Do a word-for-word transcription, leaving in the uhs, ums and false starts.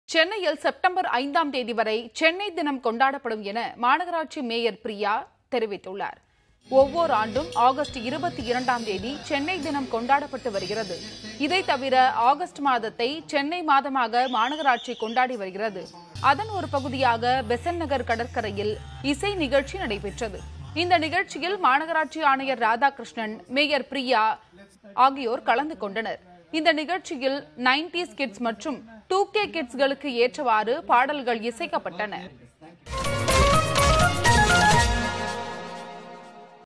சென்னையில் செப்டம்பர் ஐந்தாம் தேதி வரை சென்னை தினம் கொண்டாடப்படும் என மாநகராட்சி மேயர் பிரியா தெரிவித்துள்ளார். ஒவ்வொரு ஆண்டும் ஆகஸ்ட் இருபத்தி இரண்டாம் தேதி சென்னை தினம் கொண்டாடப்பட்டு வருகிறது. இதை தவிர ஆகஸ்ட் மாதத்தை சென்னை மாதமாக மாநகராட்சி கொண்டாடி வருகிறது. அதன் ஒரு பகுதியாக பெசன்ட் நகர் கடற்கரையில் இசை நிகழ்ச்சி நடைபெற்றது. இந்த நிகழ்ச்சியில் மாநகராட்சி ஆணையர் ராதாகிருஷ்ணன், மேயர் பிரியா ஆகியோர் கலந்து கொண்டனர். இந்த நிகழ்ச்சியில் நைன்டிஸ் கிட்ஸ் மற்றும் டூ கே கிட்ஸ்களுக்கு ஏற்றவாறு பாடல்கள் இசைக்கப்பட்டன.